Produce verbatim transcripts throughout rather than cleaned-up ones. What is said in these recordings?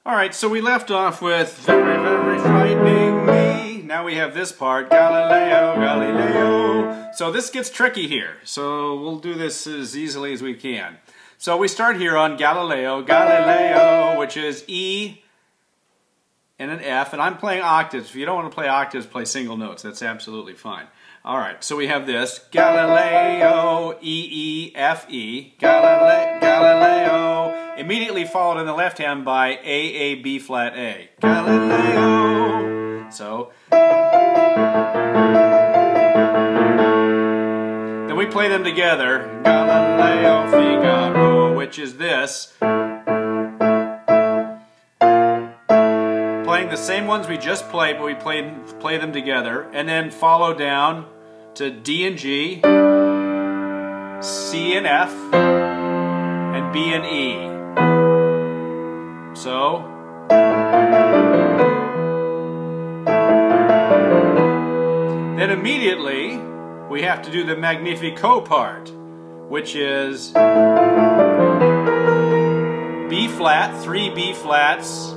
Alright, so we left off with Very, Very Frightening Me. Now we have this part, Galileo, Galileo. So this gets tricky here. So we'll do this as easily as we can. So we start here on Galileo, Galileo, which is E and an F. And I'm playing octaves. If you don't want to play octaves, play single notes. That's absolutely fine. Alright, so we have this, Galileo, E, E, F, E, Galileo, Galileo, immediately followed in the left hand by A, A, B flat, A, Galileo. So, then we play them together, Galileo, Figaro, which is this, playing the same ones we just played, but we played, play them together, and then follow down to D and G, C and F, and B and E. So, then immediately we have to do the Magnifico part, which is B flat, three B flats,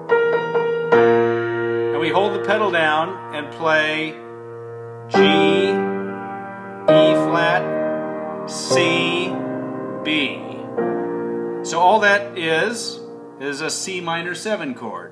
and we hold the pedal down and play G, E flat, C, B. So all that is, is a C minor seven chord.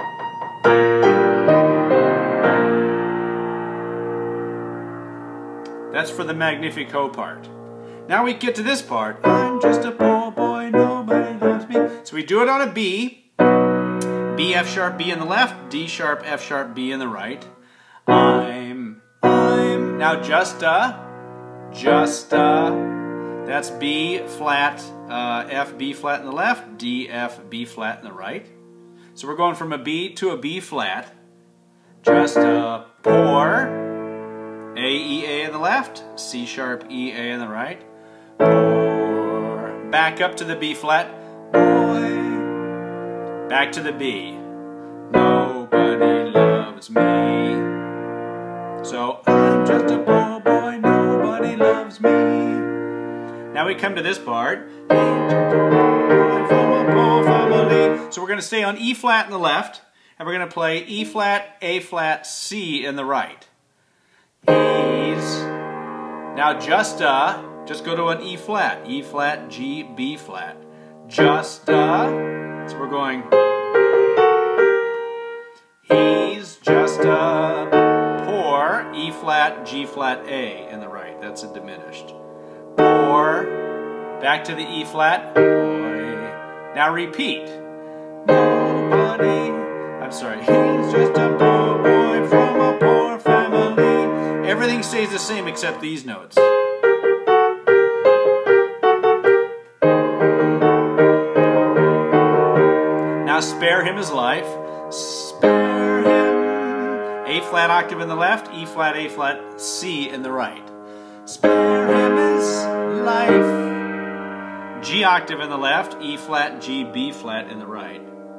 That's for the Magnifico part. Now we get to this part. I'm just a poor boy, nobody loves me. So we do it on a B. B, F sharp, B in the left, D sharp, F sharp, B in the right. I'm, I'm, now just a, just a, that's B flat, uh, F, B flat in the left, D, F, B flat in the right. So we're going from a B to a B flat. Just a poor, A, E, A in the left, C sharp, E, A in the right. Poor, back up to the B flat, boy, back to the B. Nobody loves me. So I'm just a poor boy, nobody loves me. Now we come to this part. So we're going to stay on E flat in the left, and we're going to play E flat, A flat, C in the right. E's. Now just a, just go to an E flat, E flat, G, B flat. Just a, so we're going, he's just a poor, E flat, G flat, A in the right. That's a diminished. Poor, back to the E flat, boy. Now repeat. Nobody, I'm sorry, he's just a poor boy from a poor family. Everything stays the same except these notes. Now spare him his life. Spare him. A flat octave in the left, E flat, A flat, C in the right. Spare him his life. G octave in the left, E flat, G, B flat in the right.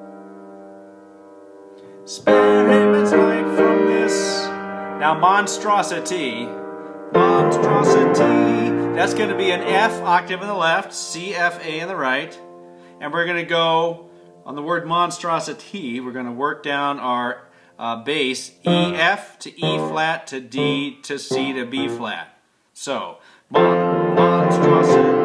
Spare him his life from this. Now monstrosity. Monstrosity. That's going to be an F octave in the left, C, F, A in the right. And we're going to go on the word monstrosity. We're going to work down our uh, bass, E, F to E flat to D to C to B flat. So, mon monstrosity.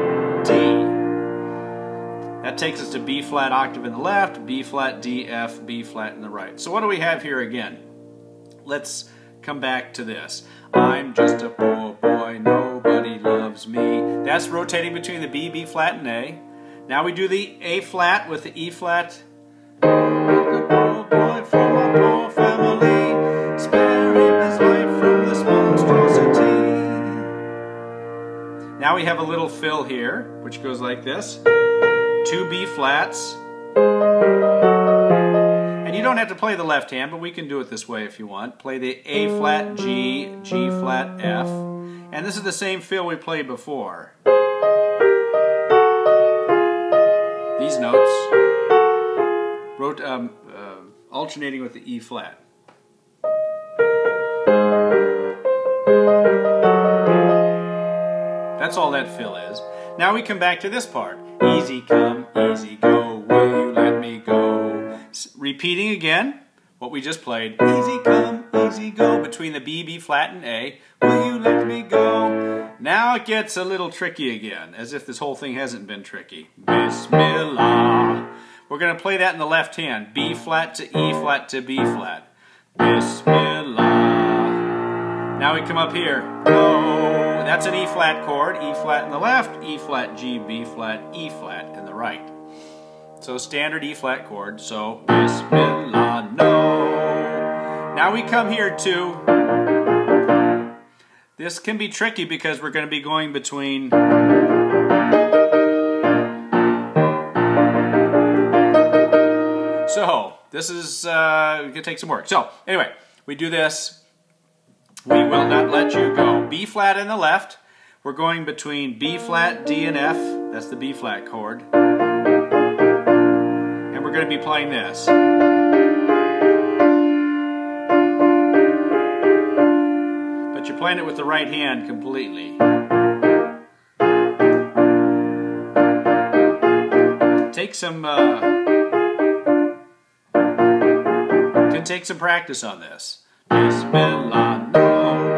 That takes us to B flat octave in the left, B flat, D, F, B flat in the right. So what do we have here again? Let's come back to this. I'm just a poor boy, nobody loves me. That's rotating between the B, B flat, and A. Now we do the A flat with the E flat. A poor boy from a poor family. Spare him his life from this monstrosity. Now we have a little fill here, which goes like this. Two B flats. And you don't have to play the left hand, but we can do it this way if you want. Play the A flat, G, G flat, F. And this is the same fill we played before. These notes, wrote, um, uh, alternating with the E flat. That's all that fill is. Now we come back to this part. Easy come, easy go, will you let me go? S repeating again what we just played. Easy come, easy go, between the B, B flat, and A. Will you let me go? Now it gets a little tricky again, as if this whole thing hasn't been tricky. Bismillah. We're going to play that in the left hand. B flat to E flat to B flat. Bismillah. Now we come up here. No. That's an E flat chord. E flat in the left, E flat, G, B flat, E flat in the right. So standard E flat chord. So Bismillah, no. Now we come here to, this can be tricky because we're going to be going between So, this is uh, going to take some work. So, anyway, we do this. We will not let you go. B flat in the left. We're going between B flat, D, and F. That's the B flat chord. And we're going to be playing this. But you're playing it with the right hand completely. Take some... Uh, can take some practice on this. Bismillah, no.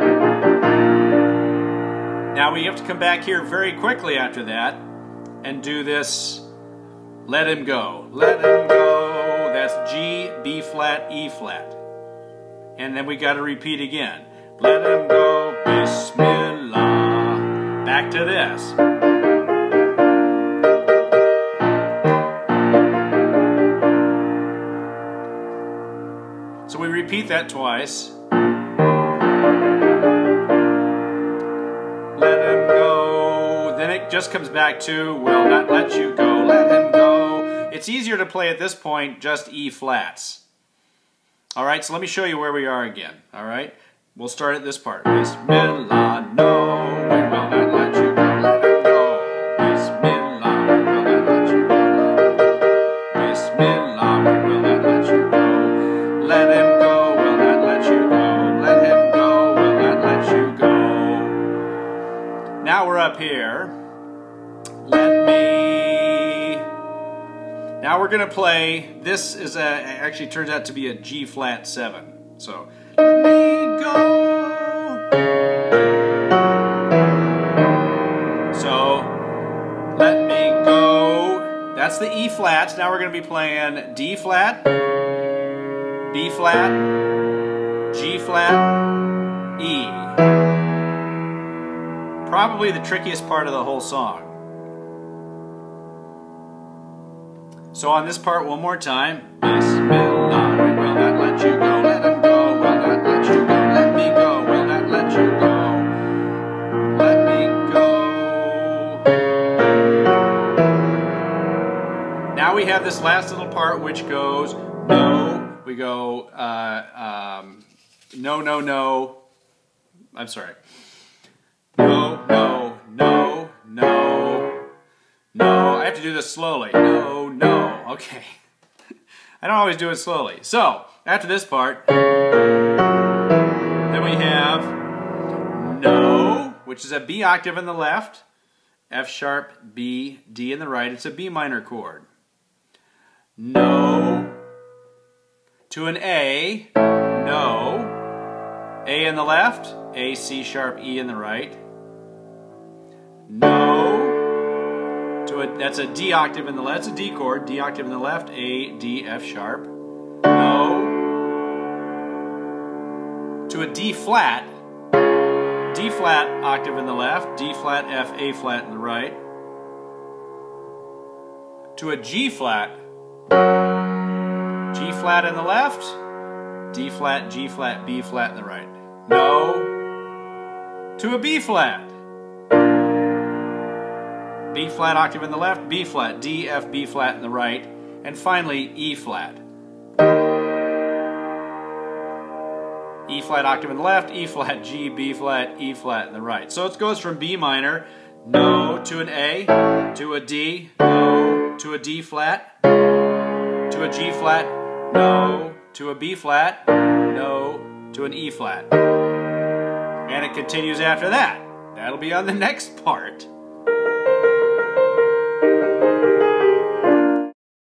Now we have to come back here very quickly after that and do this. Let him go. Let him go. That's G, B flat, E flat. And then we got to repeat again. Let him go. Bismillah. Back to this. So we repeat that twice. Let him go. Then it just comes back to, will not let you go. Let him go. It's easier to play at this point just E flats. All right, so let me show you where we are again. All right, we'll start at this part. Bismillah, no, we will not let you go. Let him go. Bismillah, we will not let you go. Bismillah, we will not let you go. Let him go, will not let you go. Let him go, will not let you go. Now we're up here. Let me... Now we're going to play, this is a, actually turns out to be a G flat seven. So, let me go. So, let me go. That's the E flats. Now we're going to be playing D flat, B flat, G flat, E. Probably the trickiest part of the whole song. So on this part one more time. Bismillah, we will not let you go. Let him go, will not let you go. Let me go, will not let you go. Let me go. Now we have this last little part which goes no. We go, uh, um, no, no, no. I'm sorry. No, no, no, no, no. I have to do this slowly. No, no. Okay. I don't always do it slowly. So, after this part, then we have no, which is a B octave in the left, F sharp, B, D in the right. It's a B minor chord. No. To an A, no. A in the left, A, C sharp, E in the right. No. To a, that's a D octave in the left, that's a D chord, D octave in the left, A, D, F sharp. No. To a D flat, D flat octave in the left, D flat, F, A flat in the right. To a G flat, G flat in the left, D flat, G flat, B flat in the right. No. To a B flat. B flat octave in the left, B flat, D, F, B flat in the right, and finally E flat. E flat octave in the left, E flat, G, B flat, E flat in the right. So it goes from B minor, no, to an A, to a D, no, to a D flat, to a G flat, no, to a B flat, no, to an E flat. And it continues after that. That'll be on the next part.